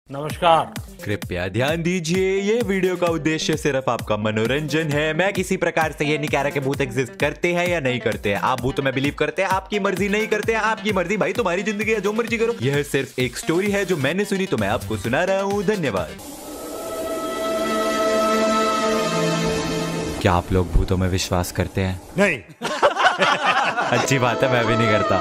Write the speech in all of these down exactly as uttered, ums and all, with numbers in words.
नमस्कार। कृपया ध्यान दीजिए, ये वीडियो का उद्देश्य सिर्फ आपका मनोरंजन है। मैं किसी प्रकार से ये नहीं कह रहा कि भूत एग्जिस्ट करते हैं या नहीं करते हैं। आप भूत में बिलीव करते हैं, आपकी मर्जी, नहीं करते हैं आपकी मर्जी, भाई तुम्हारी जिंदगी है, जो मर्जी करो। यह सिर्फ एक स्टोरी है जो मैंने सुनी तो मैं आपको सुना रहा हूँ। धन्यवाद। क्या आप लोग भूतों में विश्वास करते हैं? नहीं। अच्छी बात है, मैं भी नहीं करता।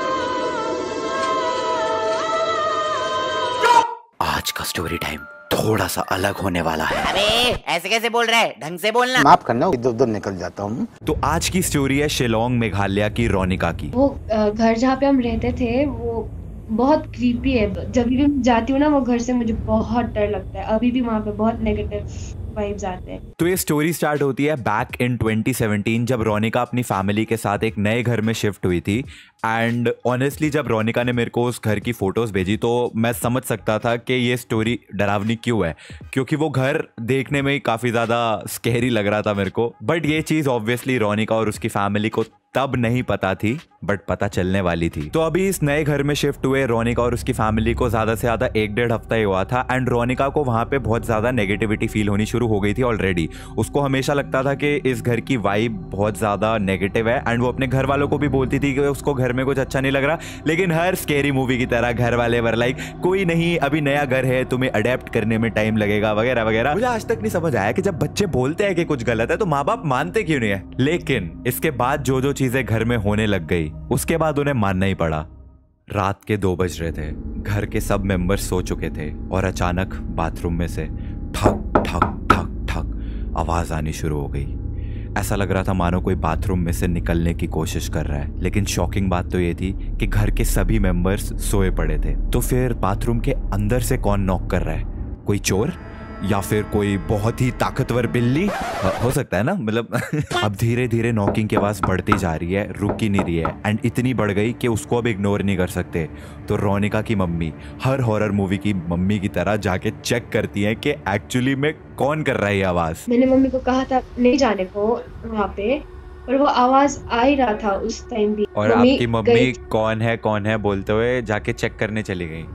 आज का स्टोरी टाइम थोड़ा सा अलग होने वाला है। अबे ऐसे कैसे बोल रहा है, ढंग से बोलना। माफ करना, इधर उधर निकल जाता हूँ। तो आज की स्टोरी है शिलोंग मेघालय की रोनिका की। वो घर जहाँ पे हम रहते थे वो बहुत क्रीपी है। जब भी मैं जाती हूँ ना वो घर से, मुझे बहुत डर लगता है। अभी भी वहाँ पे बहुत नेगेटिव वाइब्स आते हैं। तो ये स्टोरी स्टार्ट होती है बैक इन ट्वेंटी सेवनटीन, जब रोनिका अपनी फैमिली के साथ एक नए घर में शिफ्ट हुई थी। एंड ऑनेस्टली जब रोनिका ने मेरे को उस घर की फोटोज भेजी तो मैं समझ सकता था कि ये स्टोरी डरावनी क्यों है, क्योंकि वो घर देखने में ही काफी ज्यादा स्कैरी लग रहा था मेरे को। बट ये चीज ऑब्वियसली रोनिका और उसकी फैमिली को तब नहीं पता थी, बट पता चलने वाली थी। तो अभी इस नए घर में शिफ्ट हुए रोनिका और उसकी फैमिली को ज्यादा से ज्यादा एक डेढ़ हफ्ता ही हुआ था। एंड रोनिका को वहां पे बहुत ज्यादा नेगेटिविटी फील होनी शुरू हो गई थी ऑलरेडी। उसको हमेशा लगता था कि इस घर की वाइब बहुत ज्यादा नेगेटिव है। एंड वो अपने घर वालों को भी बोलती थी कि उसको घर में कुछ अच्छा नहीं लग रहा। लेकिन हर स्केरी मूवी की तरह घर वाले वर लाइक कोई नहीं, अभी नया घर है, तुम्हें अडेप्ट करने में टाइम लगेगा वगैरह वगैरह। मुझे आज तक नहीं समझ आया कि जब बच्चे बोलते हैं कि कुछ गलत है तो माँ बाप मानते क्यों नहीं है। लेकिन इसके बाद जो जो चीजें घर में होने लग गई उसके बाद उन्हें मानना ही पड़ा। रात के दो बज रहे थे, घर के सब मेंबर्स सो चुके थे और अचानक बाथरूम में से ठक ठक ठक ठक आवाज आनी शुरू हो गई। ऐसा लग रहा था मानो कोई बाथरूम में से निकलने की कोशिश कर रहा है। लेकिन शॉकिंग बात तो ये थी कि घर के सभी मेंबर्स सोए पड़े थे। तो फिर बाथरूम के अंदर से कौन नॉक कर रहा है? कोई चोर या फिर कोई बहुत ही ताकतवर बिल्ली? हो सकता है ना, मतलब अब धीरे धीरे नॉकिंग की आवाज बढ़ती जा रही है, रुक ही नहीं रही है। एंड इतनी बढ़ गई कि उसको अब इग्नोर नहीं कर सकते। तो रोनिका की मम्मी हर हॉरर मूवी की मम्मी की तरह जाके चेक करती है कि एक्चुअली में कौन कर रहा है ये आवाज। मैंने मम्मी को कहा था नहीं जाने को वहाँ पे, पर वो आवाज आ ही रहा था उस टाइम भी। और आपकी मम्मी कौन है कौन है बोलते हुए जाके चेक करने चली गई।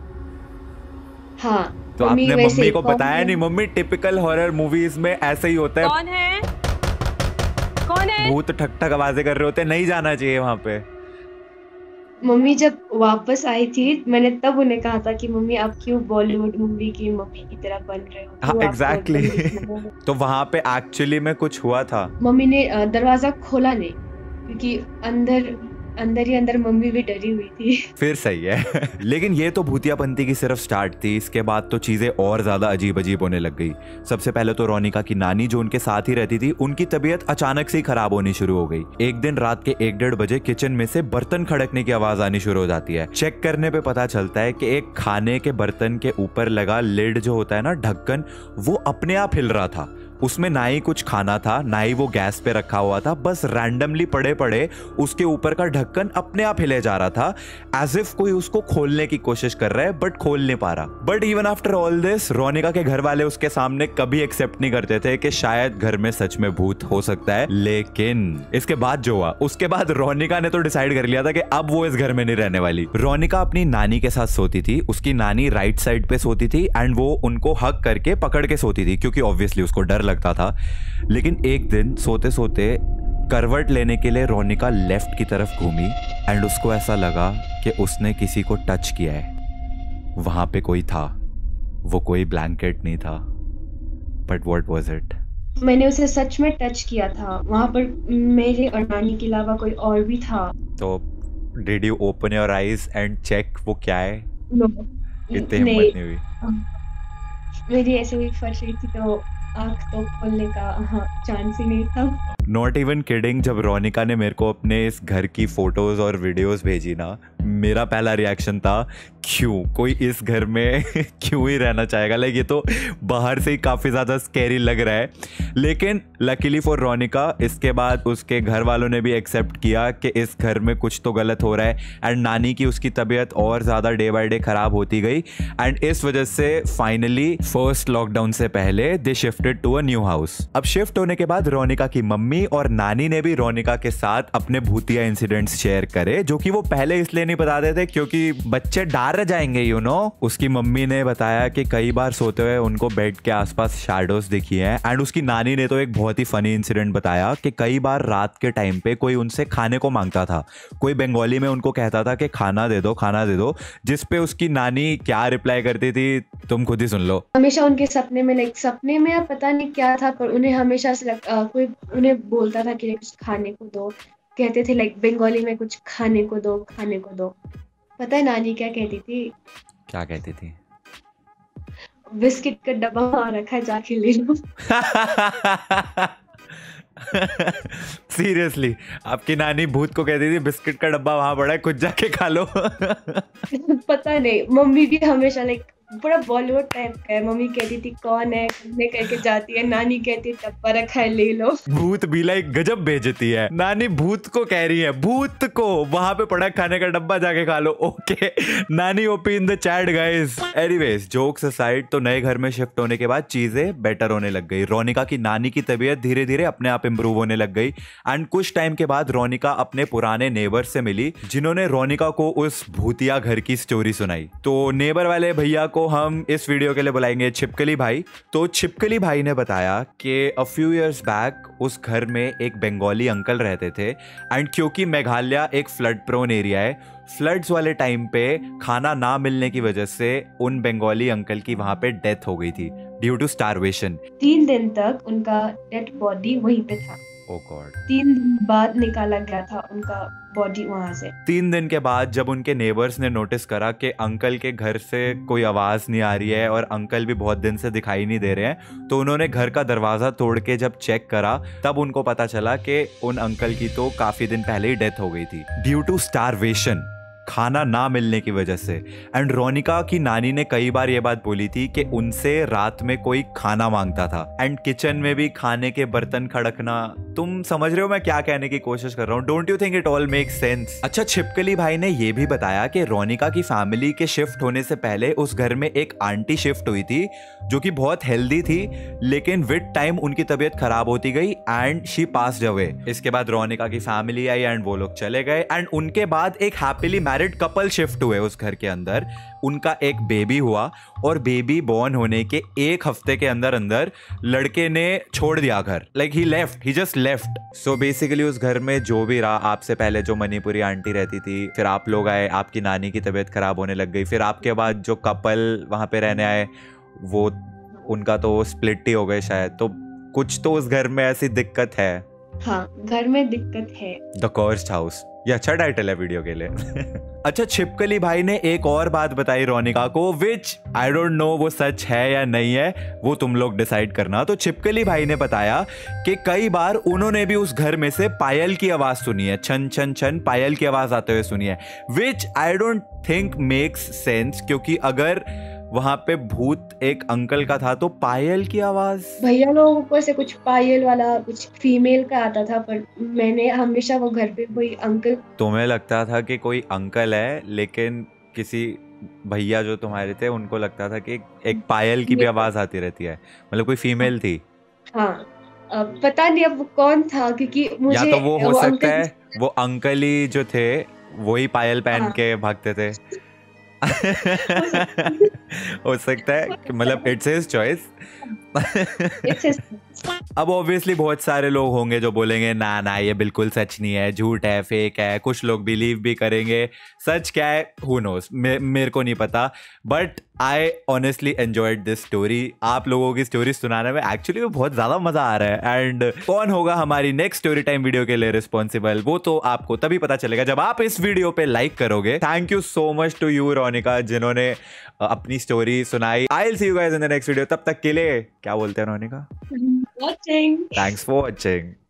हाँ, तो आपने मम्मी को बताया नहीं? मम्मी टिपिकल हॉरर मूवीज में ऐसे ही होता है। कौन है? कौन है? भूत ठक ठक आवाजें कर रहे होते हैं, नहीं जाना चाहिए वहां पे। मम्मी जब वापस आई थी मैंने तब उन्हें कहा था कि मम्मी आप क्यों बॉलीवुड मूवी की मम्मी की तरह बन रहे हो। हाँ, एग्जैक्टली। तो वहां पे एक्चुअली में कुछ हुआ था। मम्मी ने दरवाजा खोला नहीं क्योंकि अंदर अंदर ही अंदर मम्मी भी डरी हुई थी। फिर सही है। लेकिन ये तो भूतियापंती की सिर्फ स्टार्ट थी। इसके बाद तो चीजें और ज्यादा अजीब अजीब होने लग गई। सबसे पहले तो रोनिका की नानी जो उनके साथ ही रहती थी, उनकी तबीयत अचानक से ही खराब होनी शुरू हो गई। एक दिन रात के एक डेढ़ बजे किचन में से बर्तन खड़कने की आवाज आनी शुरू हो जाती है। चेक करने पे पता चलता है कि एक खाने के बर्तन के ऊपर लगा लिड जो होता है ना, ढक्कन, वो अपने आप हिल रहा था। उसमें ना ही कुछ खाना था ना ही वो गैस पे रखा हुआ था, बस रैंडमली पड़े पड़े उसके ऊपर का ढक्कन अपने आप हिले जा रहा था, एज इफ कोई उसको खोलने की कोशिश कर रहा है बट खोल नहीं पा रहा। But even after all this Ronika के घर वाले उसके सामने कभी एक्सेप्ट नहीं करते थे कि शायद घर में सच में भूत हो सकता है। लेकिन इसके बाद जो हुआ, उसके बाद रोनिका ने तो डिसाइड कर लिया था कि अब वो इस घर में नहीं रहने वाली। रोनिका अपनी नानी के साथ सोती थी। उसकी नानी राइट साइड पे सोती थी एंड वो उनको हक करके पकड़ के सोती थी क्योंकि ऑब्वियसली उसको डर लगता था। लेकिन एक दिन सोते सोते करवट लेने के लिए रोनिका लेफ्ट की तरफ घूमी एंड उसको ऐसा लगा कि उसने किसी को टच किया है। वहां पे कोई था, वो कोई ब्लैंकेट नहीं था, बट व्हाट वाज इट? मैंने उसे सच में टच किया था। वहां पर मेरे और नानी के अलावा कोई और भी था। तो did you open your eyes and check वो क्या है? नो, इतनी हिम्मत नहीं हुई? मेरी ऐसे हुई फट रही थी तो आँख तो खोलने का हाँ चांस ही नहीं था। नॉट इवन किडिंग, जब रोनिका ने मेरे को अपने इस घर की फोटोज और वीडियोस भेजी ना, मेरा पहला रिएक्शन था क्यों कोई इस घर में क्यों ही रहना चाहेगा। लाइक ये तो बाहर से ही काफ़ी ज़्यादा स्कैरी लग रहा है। लेकिन लकीली फॉर रोनिका इसके बाद उसके घर वालों ने भी एक्सेप्ट किया कि इस घर में कुछ तो गलत हो रहा है। एंड नानी की उसकी तबीयत और ज़्यादा डे बाय डे ख़राब होती गई। एंड इस वजह से फाइनली फर्स्ट लॉकडाउन से पहले they shifted to a new house. अब शिफ्ट होने के बाद रोनिका की मम्मी मम्मी और नानी ने भी रोनिका के साथ अपने भूतिया इंसिडेंट्स शेयर करे, जो कि वो पहले इसलिए नहीं बताते थे क्योंकि बच्चे डर जाएंगे यू नो। उसकी मम्मी ने बताया कि कई बार सोते हुए उनको बेड के आसपास शैडोज दिखी हैं। एंड उसकी नानी ने तो एक बहुत ही फनी इंसिडेंट बताया कि कई बार रात के टाइम पे कोई उनसे खाने को मांगता था, कोई बंगाली में उनको कहता था कि खाना दे दो खाना दे दो, जिस पे उसकी नानी क्या रिप्लाई करती थी तुम खुद ही सुन लो। हमेशा उनके सपने में लाइक सपने में या पता नहीं क्या था, पर उन्हें हमेशा से लग, आ, कोई उन्हें बोलता था कि कुछ खाने को दो, कहते थे लाइक बंगाली में कुछ खाने को दो खाने को दो। पता है नानी क्या कहती थी? क्या कहती थी? बिस्किट का डब्बा वहां रखा है, जाके ले लो। सीरियसली आपकी नानी भूत को कहती थी बिस्किट का डब्बा वहां पड़ा है, खुद जाके खा लो। पता नहीं, मम्मी भी हमेशा लाइक बड़ा बॉलीवुड टाइप का है। मम्मी कहती थी कौन है, घूमने करके जाती है, नानी कहती डब्बा रखा है ले लो। भूत भी लाइक गजब बेइज्जती है। नानी भूत को कह रही है भूत को वहां पे पड़ा खाने का डब्बा जाके खा लो। ओके नानी OP in the chat guys. Anyways jokes aside, तो नए घर में शिफ्ट होने के बाद चीजें बेटर होने लग गई। रोनिका की नानी की तबीयत धीरे धीरे अपने आप इंप्रूव होने लग गई। एंड कुछ टाइम के बाद रोनिका अपने पुराने नेबर से मिली, जिन्होंने रोनिका को उस भूतिया घर की स्टोरी सुनाई। तो नेबर वाले भैया को हम इस वीडियो के लिए बुलाएंगे छिपकली भाई। तो छिपकली भाई ने बताया कि अ फ्यू इयर्स बैक उस घर में एक बंगाली अंकल रहते थे। एंड क्योंकि मेघालय एक फ्लड प्रोन एरिया है, फ्लड्स वाले टाइम पे खाना ना मिलने की वजह से उन बंगाली अंकल की वहां पे डेथ हो गई थी ड्यू टू स्टारवेशन। तीन दिन तक उनका डेड बॉडी वहीं पे था। Oh God. तीन दिन बाद निकाला गया था उनका बॉडी वहां से। तीन दिन के बाद जब उनके नेबर्स ने नोटिस करा कि अंकल के घर से कोई आवाज नहीं आ रही है और अंकल भी बहुत दिन से दिखाई नहीं दे रहे हैं, तो उन्होंने घर का दरवाजा तोड़ के जब चेक करा तब उनको पता चला कि उन अंकल की तो काफी दिन पहले ही डेथ हो गई थी ड्यू टू स्टारवेशन, खाना ना मिलने की वजह से। एंड रोनिका की नानी ने कई बार ये बात बोली थी कि उनसे रात में कोई खाना मांगता था। एंड किचन में भी खाने के बर्तन खड़कना। तुम समझ रहे हो मैं क्या कहने की कोशिश कर रहा हूँ? Don't you think it all make sense? अच्छा छिपकली भाई ने ये भी बताया कि रोनिका की फैमिली के शिफ्ट होने से पहले उस घर में एक आंटी शिफ्ट हुई थी जो कि बहुत हेल्दी थी, लेकिन विद टाइम उनकी तबीयत खराब होती गई एंड शी पास्ड अवे। इसके बाद रोनिका की फैमिली आई एंड वो लोग चले गए। एंड उनके बाद एक हैप्पीली मैरिड कपल शिफ्ट हुए उस घर के अंदर। उनका एक बेबी हुआ और बेबी बॉर्न होने के एक हफ्ते के अंदर अंदर लड़के ने छोड़ दिया घर। Like he left, he just left. So basically उस घर में जो भी रहा, आपसे पहले जो मणिपुरी आंटी रहती थी, फिर आप लोग आए, आपकी नानी की तबीयत खराब होने लग गई, फिर आपके बाद जो कपल वहां पे रहने आए वो उनका तो स्प्लिट ही हो गए शायद। तो कुछ तो उस घर में ऐसी दिक्कत है। हाँ, घर में दिक्कत है। द कर्स्ड हाउस, ये अच्छा टाइटल है वीडियो के लिए। अच्छा छिपकली भाई ने एक और बात बताई रोनिका को, विच आई डोंट नो वो सच है या नहीं है, वो तुम लोग डिसाइड करना। तो छिपकली भाई ने बताया कि कई बार उन्होंने भी उस घर में से पायल की आवाज सुनी है, छन छन छन पायल की आवाज आते हुए सुनी है, which I don't think makes sense, क्योंकि अगर वहां पे भूत एक अंकल का था तो पायल की आवाज। भैया लोगों को से कुछ पायल वाला कुछ फीमेल का आता था, पर मैंने हमेशा वो घर पे कोई अंकल। तुम्हें लगता था कि कोई अंकल है, लेकिन किसी भैया जो तुम्हारे थे उनको लगता था कि एक पायल की भी आवाज आती रहती है, मतलब कोई फीमेल थी। हाँ, अब पता नहीं अब वो कौन था, क्योंकि मुझे या तो वो हो वो सकता अंकल है वो अंकल ही जो थे वही पायल पहन हाँ। के भागते थे। हो सकता है, मतलब इट्स हिज चॉइस। अब ऑब्वियसली बहुत सारे लोग होंगे जो बोलेंगे ना ना ये बिल्कुल सच नहीं है, झूठ है, फेक है। कुछ लोग बिलीव भी करेंगे, सच क्या है हु नोस, मे, मेरे को नहीं पता। But I honestly enjoyed this story. आप लोगों की स्टोरी सुनाने में एक्चुअली बहुत ज्यादा मजा आ रहा है। एंड कौन होगा हमारी नेक्स्ट स्टोरी टाइम वीडियो के लिए रिस्पॉन्सिबल, वो तो आपको तभी पता चलेगा जब आप इस वीडियो पे लाइक करोगे। Thank you so much to you Ronika, जिन्होंने अपनी स्टोरी सुनाई। I will see you guys in the next video. तब तक के लिए क्या बोलते हैं Ronika? Watching. Thanks for watching.